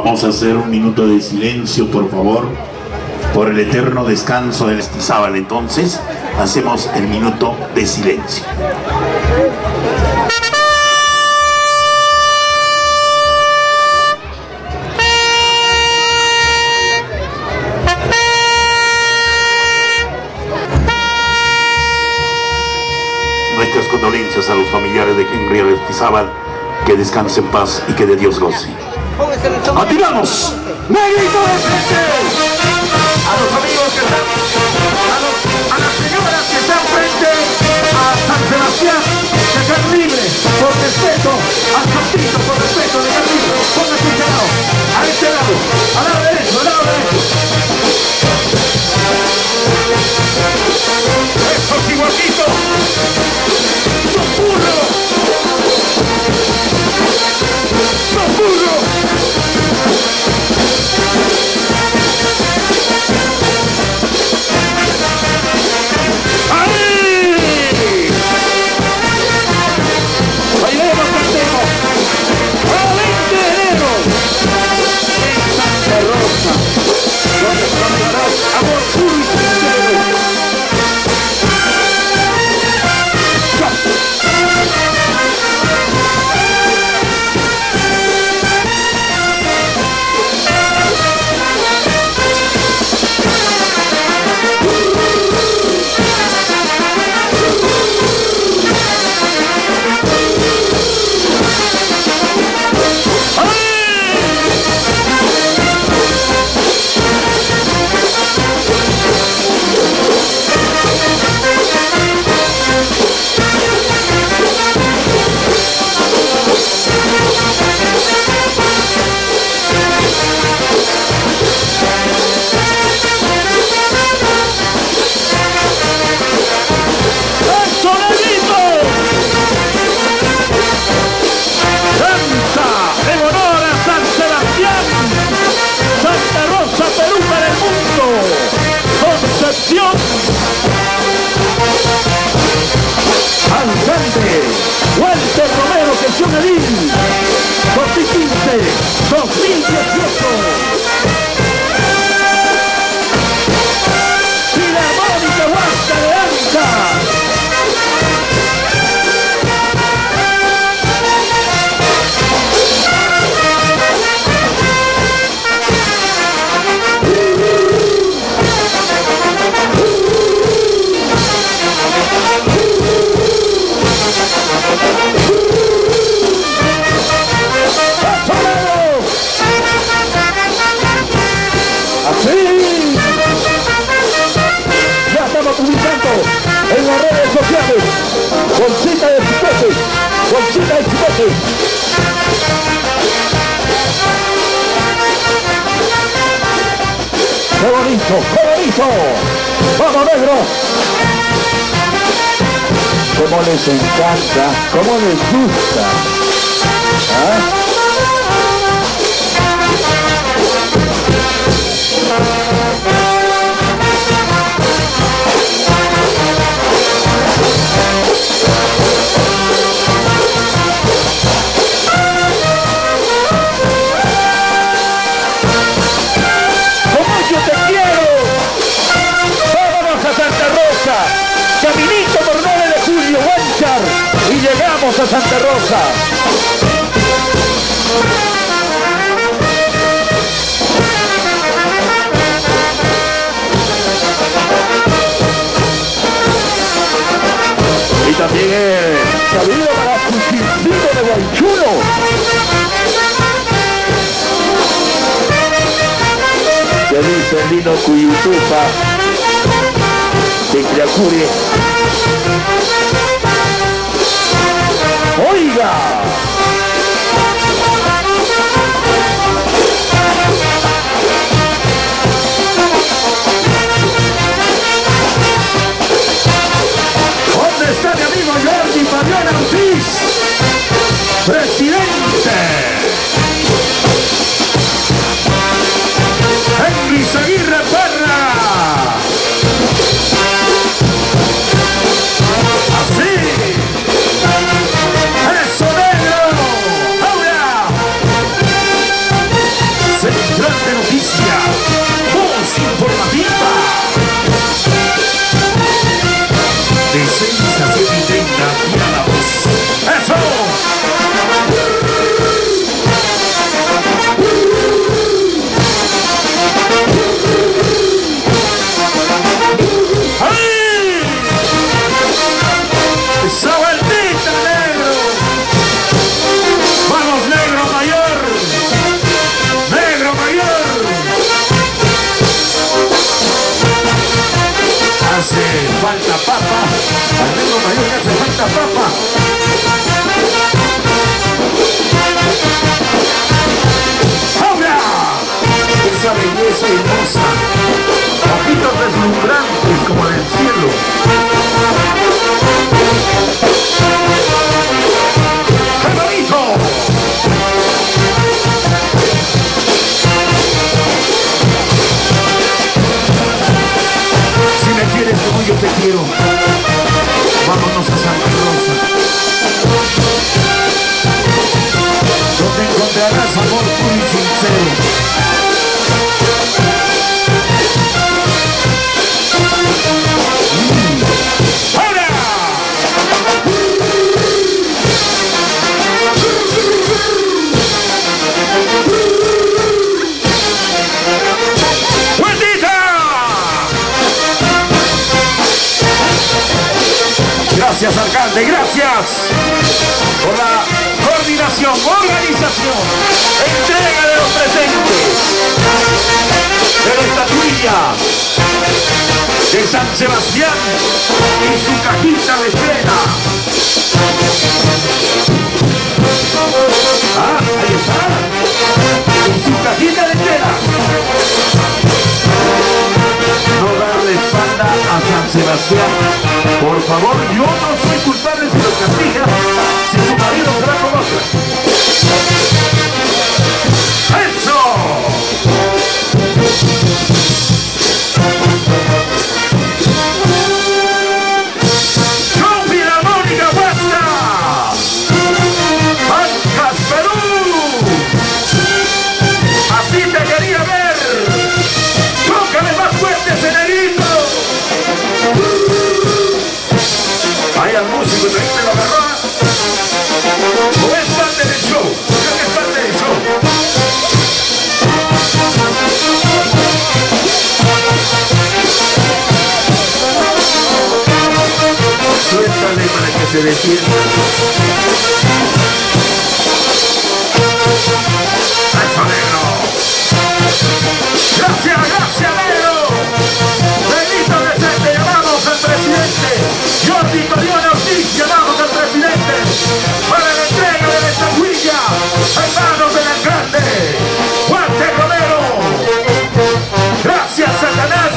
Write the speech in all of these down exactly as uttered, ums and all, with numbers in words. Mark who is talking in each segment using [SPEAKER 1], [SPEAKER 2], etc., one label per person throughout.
[SPEAKER 1] Vamos a hacer un minuto de silencio, por favor, por el eterno descanso del Aristizábal. Entonces, hacemos el minuto de silencio. Nuestras condolencias a los familiares de Henry Aristizábal, que descanse en paz y que de Dios goce. ¡Continuamos! ¡Negrito de frente! A los amigos que están, a, los, a las señoras que están frente a San Sebastián, de ser libre, por respeto, al santito, por respeto, de ser libre, póngase este lado, a este lado, al lado derecho, al lado derecho. ¡Eso, Chihuaquito! ¡Son burros! ¡Son burros! Bolsita de chipote, bolsita de chipote. ¡Qué bonito, qué bonito! ¡Vamos, negro! Cómo les encanta, cómo les gusta. ¿Ah? Caminito por nueve de julio, Huánchar, y llegamos a Santa Rosa. Y también el saludo para Cuchilcito de Guaychuno. Que dice Lino Cuyutupa de Criacure. ¡Oiga! ¿Dónde está mi amigo Jordi Fabián Ortiz? ¡Presidente! ¡Henry Aguirre Parra! hace falta papa. Al negro mayor le hace falta papa. ¡Ahora! Esa belleza hermosa. Ojitos deslumbrantes como del cielo. ¡Qué bonito! Si me quieres como yo te quiero, vámonos a Santa Rosa, donde encontrarás amor puro y sincero. Mm. ¡Ahora! Gracias, alcalde, gracias por la coordinación, organización, entrega de los presentes de la estatuilla de San Sebastián y su cajita de tela. Ah, ahí está, y su cajita de tela. No darle espalda a San Sebastián, por favor. Yo no soy culpable si lo castiga, si su marido se la conoce. ¡Eso! ¡Show Filarmónica Huasca! ¡Bancas Perú! ¡Así te quería ver! ¡Tócame más fuerte, Cenerito! Ahí al músico y te lo agarró. ¿O es parte del show? Creo que es parte del show. Suéltale para que se defienda. ¡Eso, negro! ¡Gracias, gracias, negro! ¡Benito Decente! ¡Llamamos al presidente! ¡Jordi Mariano Ortiz! ¡Llamamos al presidente! ¡Para la entrega de la estatuilla! ¡En manos del alcalde! ¡Walter Romero! ¡Gracias, Satanás!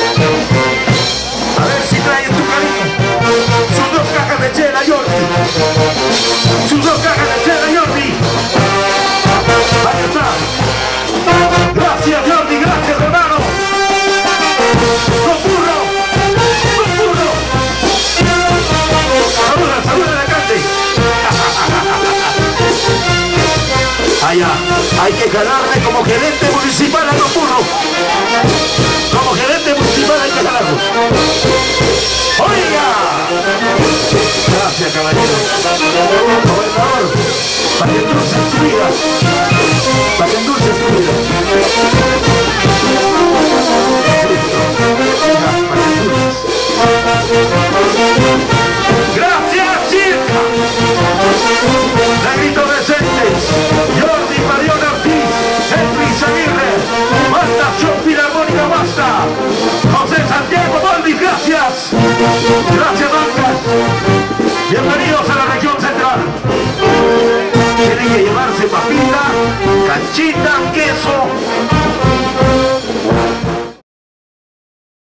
[SPEAKER 1] A ver si traen tu cariño. Sus dos cajas de chela, Jordi. Sus dos cajas de chela, Jordi. Ahí está. Gracias, Jordi. Gracias, hermano. ¡No burro! ¡No burro! ¡Saluda, saluda al alcalde! Allá, hay que jalarle como gerente municipal a Don Burro. Como gerente municipal hay que jalarlo. ¡Oiga! Gracias, caballero. Gobernador, para que endulces tu vida. Para que endulces tu vida. Gracias, Circa. Negrito Decentes, Jordi Mariano Ortiz, Henry Aguirre, Basta Show Filarmónica Basta, José Santiago Boldis, gracias. Gracias, Banca. Bienvenidos a la región central. Tienen que llevarse papita, canchita, queso